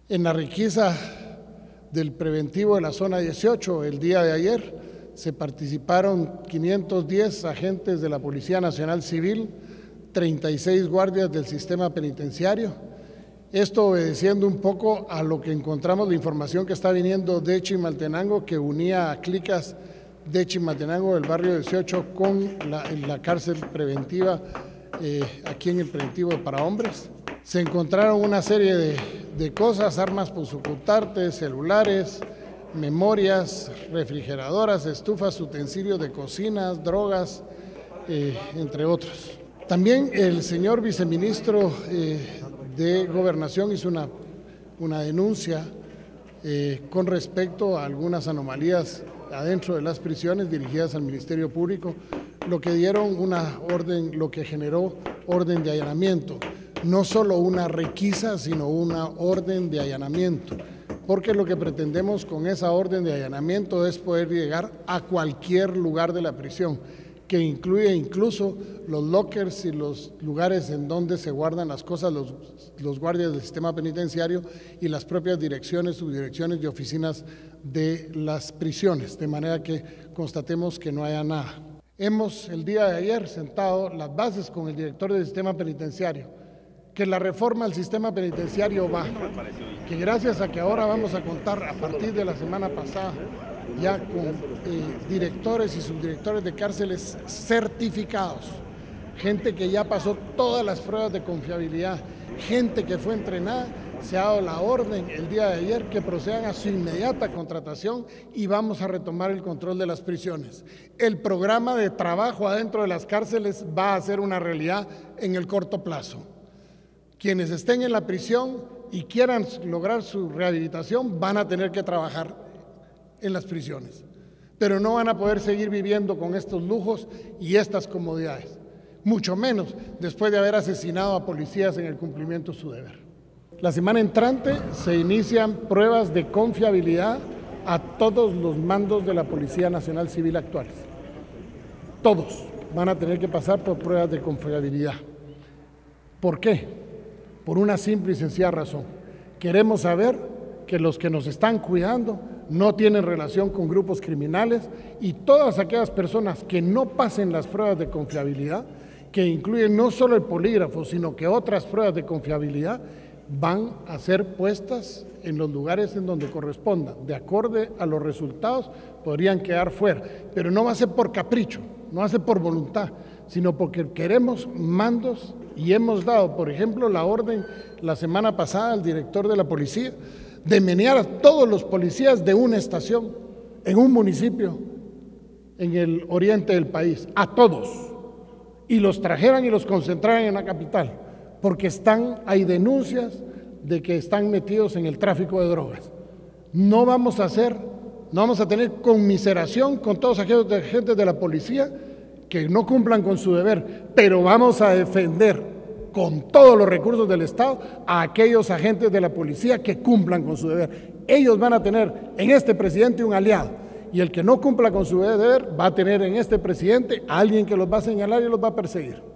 En la requisa del preventivo de la zona 18, el día de ayer, se participaron 510 agentes de la Policía Nacional Civil, 36 guardias del sistema penitenciario. Esto obedeciendo un poco a lo que encontramos, la información que está viniendo de Chimaltenango, que unía a clicas de Chimaltenango del barrio 18 con la cárcel preventiva, aquí en el preventivo para hombres. Se encontraron una serie de cosas, armas punzocortantes, celulares, memorias, refrigeradoras, estufas, utensilios de cocinas, drogas, entre otros. También el señor viceministro de Gobernación hizo una denuncia con respecto a algunas anomalías adentro de las prisiones dirigidas al Ministerio Público, lo que dieron una orden, lo que generó orden de allanamiento. No solo una requisa, sino una orden de allanamiento, porque lo que pretendemos con esa orden de allanamiento es poder llegar a cualquier lugar de la prisión, que incluye incluso los lockers y los lugares en donde se guardan las cosas los guardias del sistema penitenciario y las propias direcciones, subdirecciones y oficinas de las prisiones, de manera que constatemos que no haya nada. Hemos el día de ayer sentado las bases con el director del sistema penitenciario, que la reforma al sistema penitenciario va, que gracias a que ahora vamos a contar a partir de la semana pasada ya con directores y subdirectores de cárceles certificados, gente que ya pasó todas las pruebas de confiabilidad, gente que fue entrenada, se ha dado la orden el día de ayer que procedan a su inmediata contratación y vamos a retomar el control de las prisiones. El programa de trabajo adentro de las cárceles va a ser una realidad en el corto plazo. Quienes estén en la prisión y quieran lograr su rehabilitación van a tener que trabajar en las prisiones, pero no van a poder seguir viviendo con estos lujos y estas comodidades, mucho menos después de haber asesinado a policías en el cumplimiento de su deber. La semana entrante se inician pruebas de confiabilidad a todos los mandos de la Policía Nacional Civil actuales. Todos van a tener que pasar por pruebas de confiabilidad. ¿Por qué? Por una simple y sencilla razón. Queremos saber que los que nos están cuidando no tienen relación con grupos criminales y todas aquellas personas que no pasen las pruebas de confiabilidad, que incluyen no solo el polígrafo, sino que otras pruebas de confiabilidad, van a ser puestas en los lugares en donde correspondan. De acuerdo a los resultados, podrían quedar fuera, pero no va a ser por capricho, no va a ser por voluntad, sino porque queremos mandos y hemos dado, por ejemplo, la orden la semana pasada al director de la policía de menear a todos los policías de una estación en un municipio en el oriente del país, a todos, y los trajeran y los concentraran en la capital, porque hay denuncias de que están metidos en el tráfico de drogas. No vamos a tener conmiseración con todos aquellos agentes de la policía que no cumplan con su deber, pero vamos a defender con todos los recursos del Estado a aquellos agentes de la policía que cumplan con su deber. Ellos van a tener en este presidente un aliado, y el que no cumpla con su deber va a tener en este presidente a alguien que los va a señalar y los va a perseguir.